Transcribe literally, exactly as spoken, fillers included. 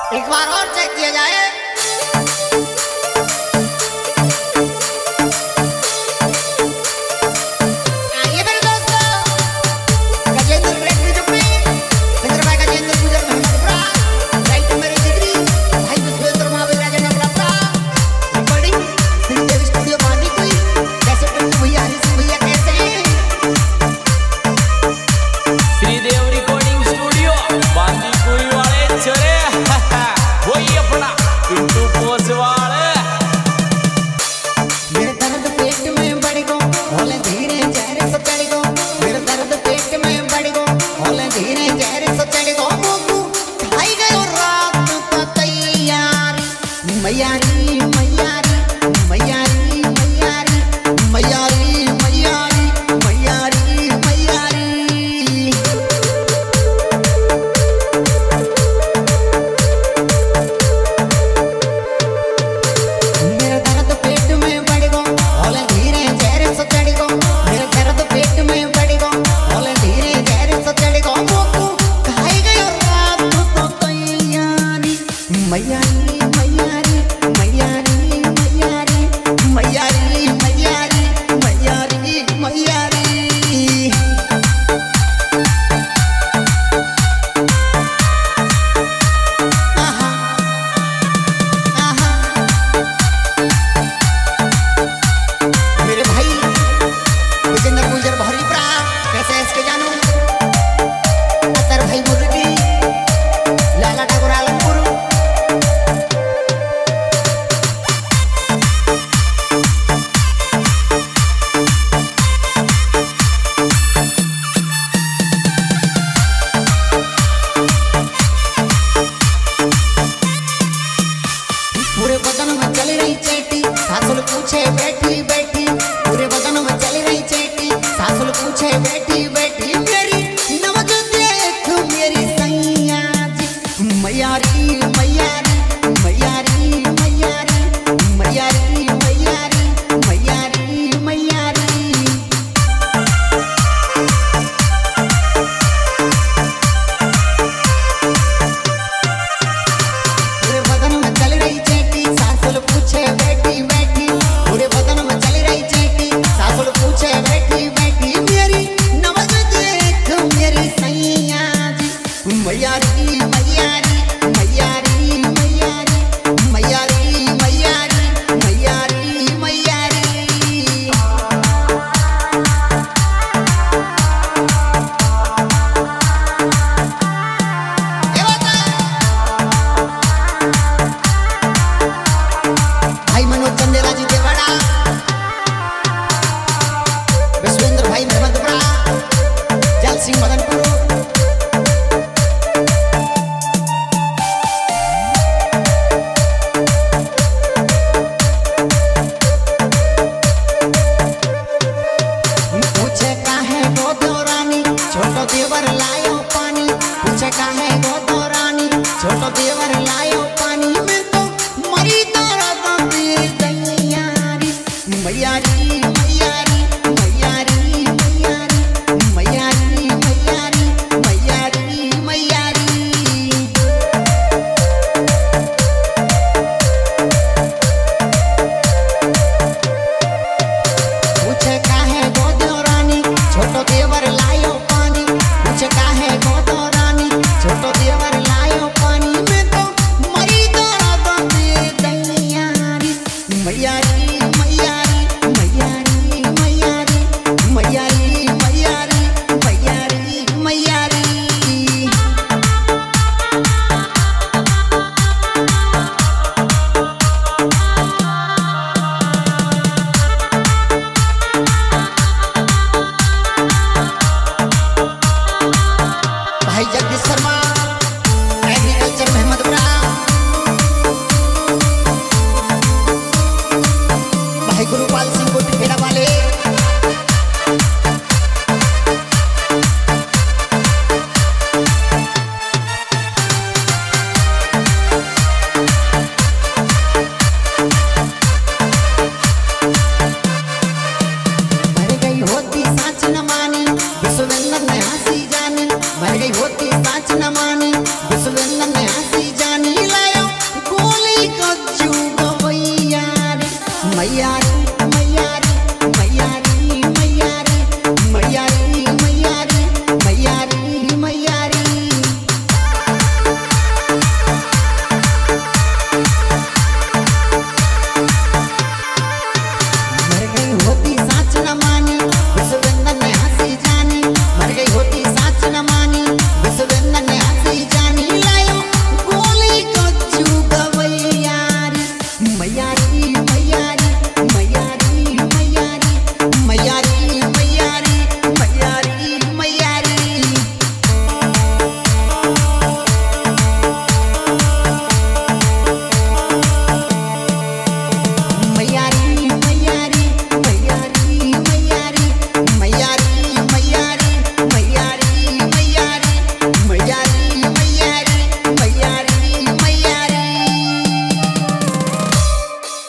एक बार और चेक किया जाए। मैयारी मैयारी मैयारी मैयारी मैयारी मैयारी मैयारी मैयारी मेरा दर्द पेट में बढ़ गो होले धीरे जहर से चढ़ गो मेरा दर्द पेट में बढ़ गो होले धीरे जहर से चढ़ गो मोकू खाई गयो रात तो तैयारी मैयारी पूरे बदन में चल रही चेटी सासुल पूछे बैठी बैठी पूरे बदन में चल रही चेटी सासुल पूछे बैठी बैठी मेरी नमक देख मेरी सैया जी मैयारी मैयारी मैयारी मैयारी मैयारी मैयारी मैयारी मैयारी पूरे बदन में चल रही पूछे बैठी बैठी पूरे बदन में चली रही चेटी सासुल पूछे बैठी बैठी मेरी नमक देख मेरी सैया जी मैयारी मैयारी मैयारी मैयारी मैयारी मैयारी मैयारी मैयारी भाई मनोज चंदेला जी देवाड़ा, विश्वेंद्र भाई मेहमदपुरा, जल सिंह मदनपुर, पूछे काहे गोदो रानी छोटो देवर लायो पानी पूछे काहे गोदो रानी छोटो देवर लायो पानी में तो मरी मैयारी मैयारी मैयारी मैयारी मैयारी मैयारी मैयारी मैयारी पूछे काहे गोदो रानी छोटो देवर लायो पानी पूछे काहे गोदो रानी छोटो देवर लायो पानी में तो मरी दर्द दे दैयारी मैयारी भाई जगदीश शर्मा एग्रीकल्चर मेहमदपुरा, भाई गुरुपाल सिंह कोटी खेड़ा वाले, मर गई होती साच न मानी विश्वेंद्र ने हंसी जानी मर गई होती साच न मानी विश्वेंद्र ने